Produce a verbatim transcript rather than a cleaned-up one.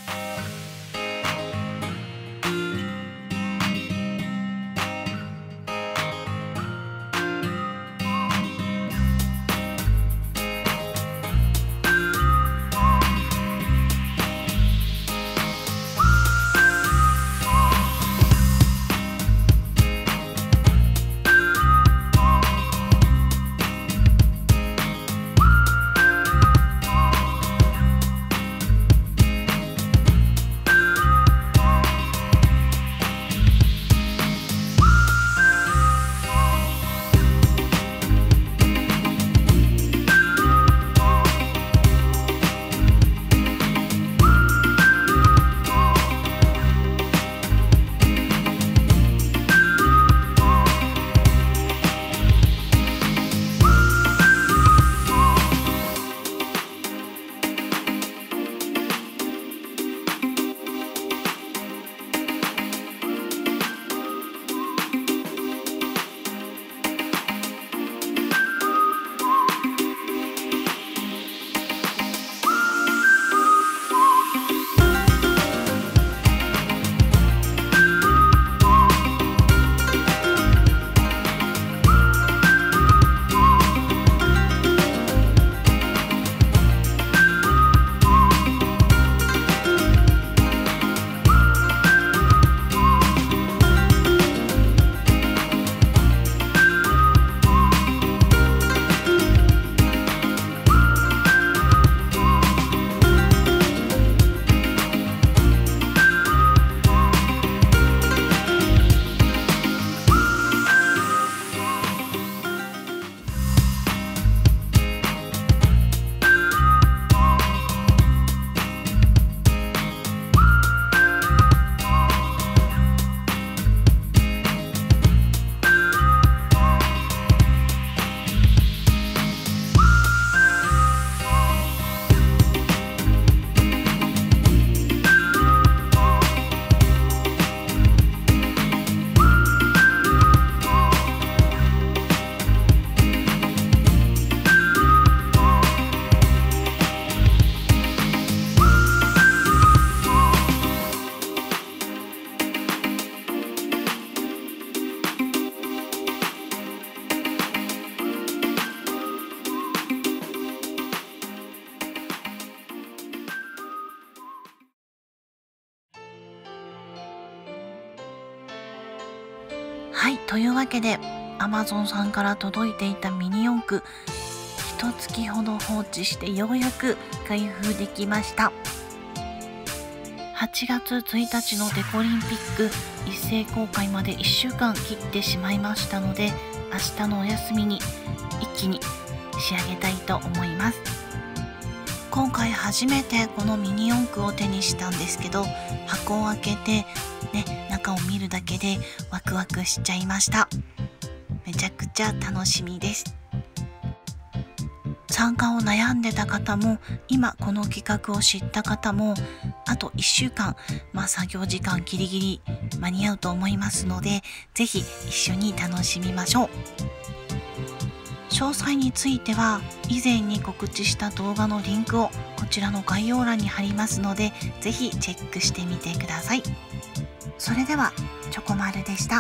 はい、というわけで アマゾン さんから届いていたミニ四駆、一月ほど放置してようやく開封できました。はちがつついたちのデコリンピック一斉公開までいっしゅうかん切ってしまいましたので、明日のお休みに一気に仕上げたいと思います。今回初めてこのミニ四駆を手にしたんですけど、箱を開けてね、中を見るだけでワクワクしちゃいました。めちゃくちゃ楽しみです。参加を悩んでた方も、今この企画を知った方も、あといっしゅうかん、まあ作業時間ギリギリ間に合うと思いますので、ぜひ一緒に楽しみましょう。詳細については以前に告知した動画のリンクをこちらの概要欄に貼りますので、ぜひチェックしてみてください。それではチョコマルでした。